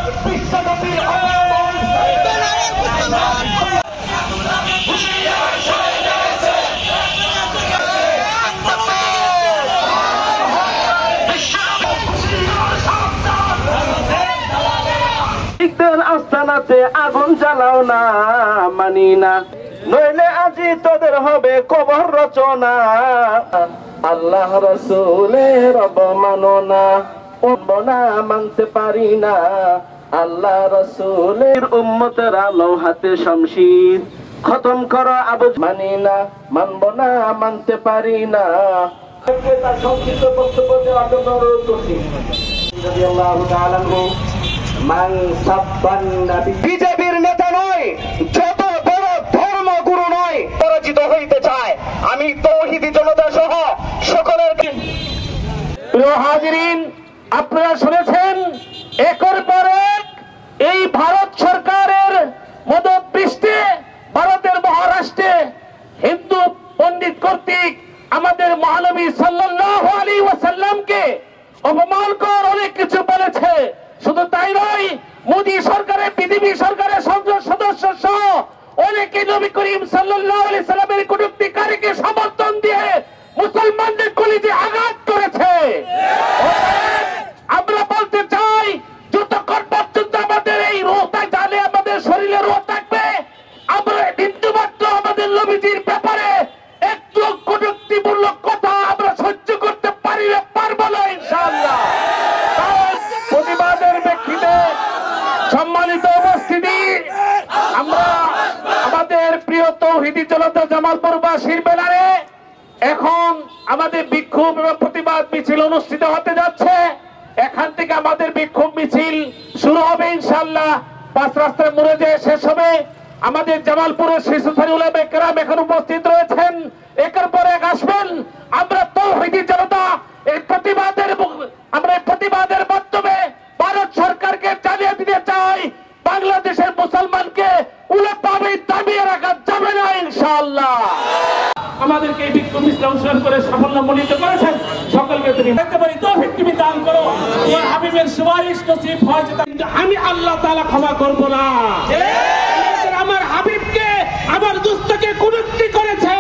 বিশ্বব্যাপী আস্তানাতে আগুন জ্বালাও না, মানি না, নইলে আজি তোদের হবে কবর রচনা। আল্লাহ রাসূলের অবমাননা না মানতে পারি না, আল্লাহ রাসূলের উম্মতের আলো হাতে শমশির খতম করো আবু, মানি না, মানব না, মানতে পারি না। তার সংক্ষিপ্ত বক্তব্য দেওয়ার জন্য অনুরোধ করছি। রাদিয়াল্লাহু তাআলা বিজেপির নেতা নয়, যত বড় ধর্মগুরু নয়, পরাজিত হইতে চায়। আমি তৌহিদি জনতা সহ সকলের প্রিয় হাজিরিন, আপনারা শুনেছেন একের পর এক এই ভারত সরকারের মদতপৃষ্ঠে ভারতের মহারাষ্ট্রে হিন্দু পণ্ডিত কর্তৃক আমাদের মহানবী সাল্লাল্লাহু আলাইহি ওয়াসাল্লামকে অপমানকর অনেক কিছু বলেছে। শুধু তাই নয়, মোদী সরকারের বিজেপি সরকারের সংসদ সদস্য সহ অনেকে নবী করিম সাল্লাল্লাহু আলাইহি সাল্লামের কটূক্তিকারীকে সমর্থন দিয়ে মুসলমানদের কলিজে আঘাত করেছে। আমরা বলতে চাই, যতক্ষণ পর্যন্ত আমাদের এই রোহ জালে আমাদের শরীরে রোহ থাকবে, আমরা বিন্দুমাত্র আমাদের নবীজির ব্যাপারে একটু কটূক্তিমূলক কথা আমরা সহ্য করতে পারবো না ইনশাআল্লাহ। প্রতিবাদের প্রেক্ষিতে সম্মানিত উপস্থিতি, আমরা আমাদের প্রিয় তৌহিদি জনতা জামালপুরবাসীর ব্যানারে এখন আমাদের বিক্ষোভ এবং প্রতিবাদ মিছিল অনুষ্ঠিত হতে যাচ্ছে। এখান থেকে আমাদের বিক্ষোভ মিছিল শুরু হবে ইনশাআল্লাহ, 5 রাস্তার মোড়ে যে শেষ হবে। আমাদের জামালপুরের শীর্ষস্থানী উলামায়ে কেরাম এখন উপস্থিত রয়েছেন, একের পর এক আসবেন। আমরা তৌহিদি জনতা এই প্রতিবাদের মাধ্যমে ভারত সরকারকে জানিয়ে দিতে চাই, বাংলাদেশের মুসলমানকে উলটভাবে দাবিয়ে রাখা যাবে না ইনশাআল্লাহ। আমাদেরকে এই বিক্ষোভ মিছিলে অংশগ্রহণ করে সাফল্যমণ্ডিত করেছেন, সকলকে তুমি একেবারে তৌফিক তুমি দান করো। তোমার হাবিবের সুপারিশ নসিব হয়, কিন্তু আমি আল্লাহ তাআলা ক্ষমা করব না। আমার হাবিবকে, আমার দুস্থকে কুরুক্তি করেছে,